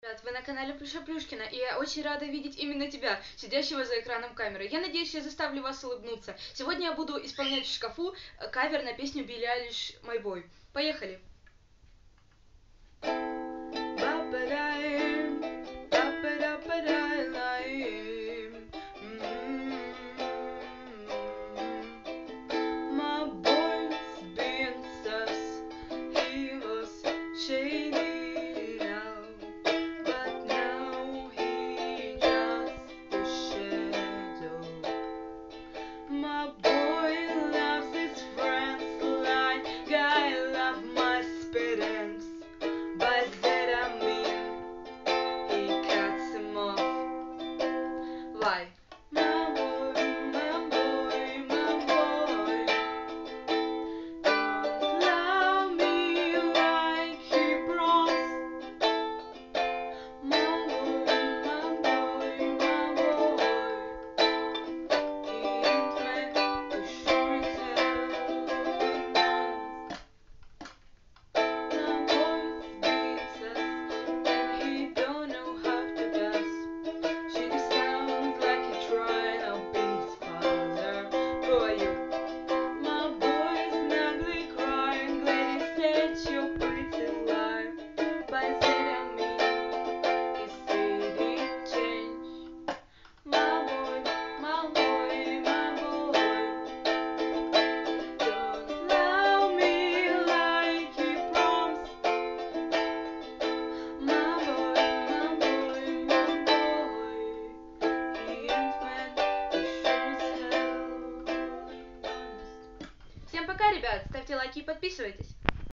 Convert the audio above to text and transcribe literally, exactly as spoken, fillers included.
Ребят, вы на канале Плюша Плюшкина, и я очень рада видеть именно тебя, сидящего за экраном камеры. Я надеюсь, я заставлю вас улыбнуться. Сегодня я буду исполнять в шкафу кавер на песню Билли Айлиш «My Boy». Поехали! My boy loves his friends like I love my spittings. By that I mean he cuts him off. Why? My boy, my boy, my boy don't love me like he promised. My boy, my boy, my boy, he ain't meant to show his head. My boy's beats us and he don't know how to dance. She sounds like he trying to be his father. Who are you? My boy's snugly crying, glad he said your pretty lie. By that I mean he said it change. My boy, my boy, my boy don't love me like he promised. My boy, my boy, my boy, he ain't meant to show his head. Всем пока, ребят, ставьте лайки и подписывайтесь.